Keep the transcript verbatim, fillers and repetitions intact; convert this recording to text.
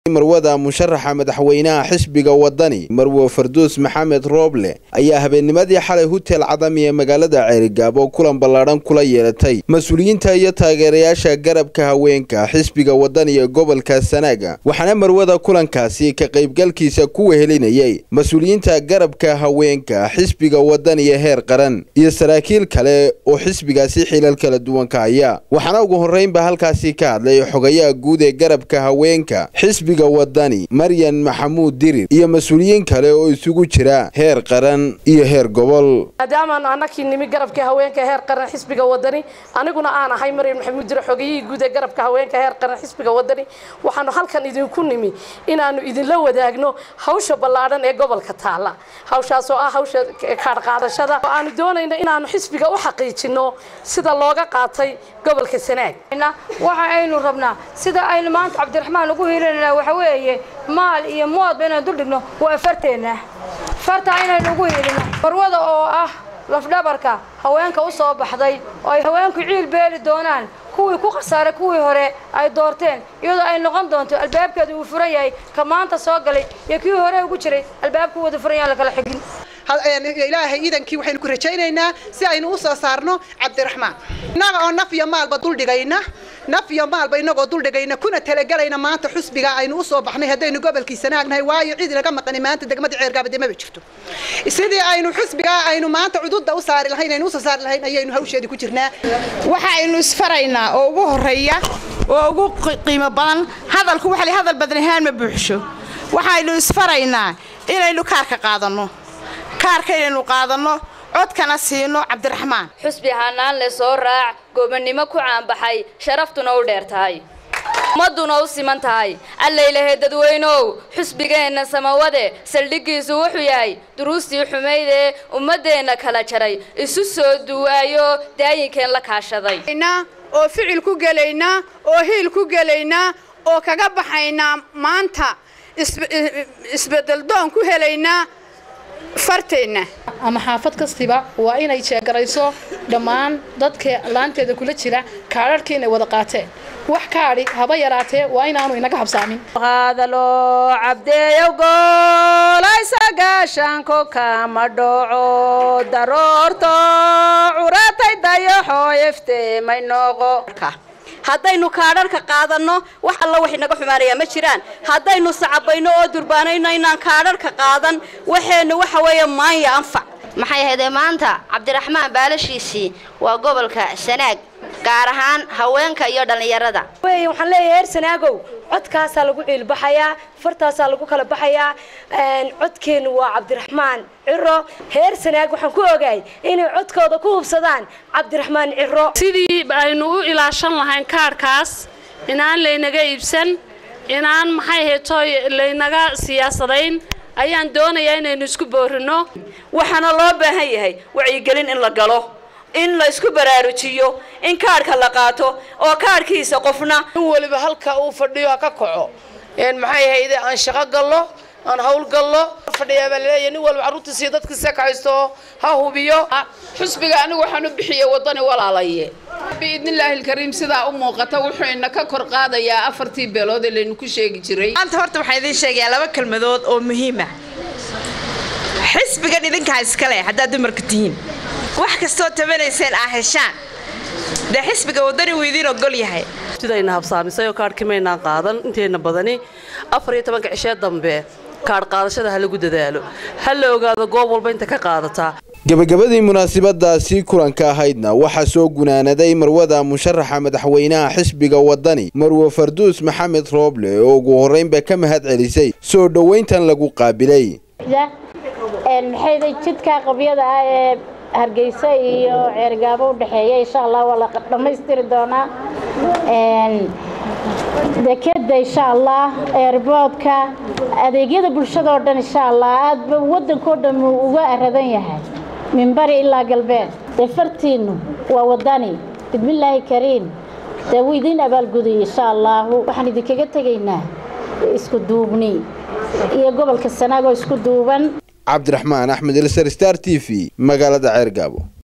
marwada musharaxa madaxweynaha xisbiga wadani marwo farduus maxamed rooble ayaa habeennimadii xalay hotel cadami ee magaalada Ceerigaabo kulan ballaaran kula yeelatay mas'uuliyiinta iyo taageerayaasha garabka haweenka xisbiga wadani ee gobolka Sanaaga waxaana marwada kulankaasi ka qaybgalkiisa ku wehelinayay mas'uuliyiinta garabka haweenka xisbiga wadani ee heer qaran iyo saraakiil kale oo xisbigaasi xilal kala duwan ka haya waxaana ugu horeynba halkaasi ka hadlay xogayaha guud ee garabka haweenka xisbiga wadani Maryan Maxamuud Dirir iyo mas'uuliyiin kale oo isugu jira heer qaran iyo heer gobol maadaama anakii nimi garabka haweenka heer qaran xisbiga wadani aniguna aan ahay Maryan Maxamuud Dirir xogayihii guud ee garabka haweenka heer qaran xisbiga wadani waxaanu halkan idinku nimi inaanu idin la wadaagno hawsha ballaaran ee gobolka taala hawshaas oo ah hawsha kaar qaadashada aanu doonayno inaanu xisbiga u xaqiijino sida looga qaatay gobolka Sanaag waxa aynu rabnaa sida aynu maanta Cabdiraxmaan ugu hiirinaa waxa weeye maal iyo mood bayna dul dhigno waa farteena farta inaynu ugu hiirino barwada oo ah laf dhabarka haweenka u soo baxday oo ay haweenku ciil beeli doonaan kuwii ku qasaaray kuwii hore ay doorteen iyadoo ay noqon doonto albaabkeedu uu furan yahay ka maanta soo galay iyo kii hore ugu jiray albaabku wada furan yahay la kala xigin ilaahay iidankii waxaynu ku rajaynaynaa si aynu u soo saarno Cabdiraxmaan inaga oo naf iyo maalba dul dhigayna naf iyo maalba inagoo dul dhigayna kuna talagalayna maanta xusbiga aynu u soo baxnay hadaynu gobolkii Sanaagnahay waayo cid laga maqan maanta degmada Ceerigaabo ma jirto sidii aynu xusbiga aynu maanta cududda u saari lahayn aynu u soo saari lahayn ayaynu hawsheedii ku jirnaa waxa aynu isfaraynaa oo ugu horeeya oo ugu qiimo badan hadalku waxa la hadal badan ahaan ma buuxsho waxa aynu isfaraynaa inaynu kaarka qaadano kaarkaynu qaadano codkana siino Cabdiraxmaan xusbi hanaan la soo raac goobnimo ku caan baxay sharaftuna u dheertahay maduna u siman tahay alla ilaahay dadweynow xusbigeena samawade saldhigiisu wuxuu yahay duruustii xumeeyde ummadeena kala jaray isu soo duwaayo daayinkeen la kaashaday oo ficil ku galayna oo hiil ku galayna oo kaga baxayna maanta isbedel doon ku helayna farteena ama xaafad kastiba waa inay jeegarayso dhamaan dadka laanteeda kula jira kaararkii inay wada qaateen wax kaari haba yaraatee waa inaanu inaga habsaamin hadalo cabdeeyo goolay sagaashanko kama dhaco daroorto curatay dayaxo ifteemay noqo haddaynu kaararka qaadano wax alla wax inaga xumaanaya ma jiraan haddaynu sacabayno oo durbaanayno inaan kaararka qaadan waxeenu waxa weeye maanya anfac maxay ahayd maanta Cabdiraxmaan baalashiisi waa gobolka Sanaag gaar ahaan haweenka iyo dhalinyarada way waxaan leeyahay heer Sanaagow codkaas lagu ciil baxaya fartaas lagu kala baxaya een codkeenu waa Cabdiraxmaan Ciro heer Sanaag waxaan ku ogaay inay codkooda ku hubsadaan Cabdiraxmaan Ciro sidii aynu u ilaashan lahayn kaarkaas inaan leenaga iibsan inaan maxay heeto leenaga siyaasadayn ayaan doonayaa inaynu isku boorino waxana loo baahan yahay wacyigelin in la galo in la isku baraarujiyo in kaarka la qaato oo kaarkiisa qofna waliba halka uu fadhiyo ka kaco in maxay hay'ad aan shaqo gallo aan hawl gallo fadhiya baleeyay nin walba caruurtiisa dadkiisa ka haysto ha hubiyo xusbiga anigu waxaan u bixiyay wadani walaalaye biidnillaahi alkariim sida u muuqata wuxuu ina ka kor qaadayaa afartii beelood ee laynu ku sheegi jiray anta horta waxay idin sheegayaa laba kalmadood oo muhiim ah xisbiga idinka iska leh hadaa dumarka tihiin wax kasto tabanayseen ah heshaan da xisbiga wadani uu idin ogol yahay sidayna habsaamisay oo kaarkii meena qaadan inteena badani afar iyo toban cisho dambe kaar qaadashada hal lagu dadaalo hal la ogaado goob walba inta ka qaadata gabagabadii munaasabadaasi kulanka ahaydna waxa soo gunaanaday marwada musharaxa madaxweynaha xisbiga wadani marwo farduus maxamed rooble oo ugu horeynba ka mahad celisay soo dhaweyntan lagu qaabilay een maxay jidka qabyada ah ee Hargeysa iyo Ceerigaabo u dhaxeeya insha Allah wala dhameystiri doona een dekeda insha Allah airportka adeegyada bulshada oo dhan insha Allah aad wadanka dhan uga aradan yahay min bari ilaa galbeed defartiinu waa wadani bismillaahi kariim daawidin abaalgudi insha Allah waxaan idinkaga tageynaa isku duubni iyo gobolka Sanaag oo isku duuban Cabdiraxmaan Axmed Star T V magaalada Ceerigaabo.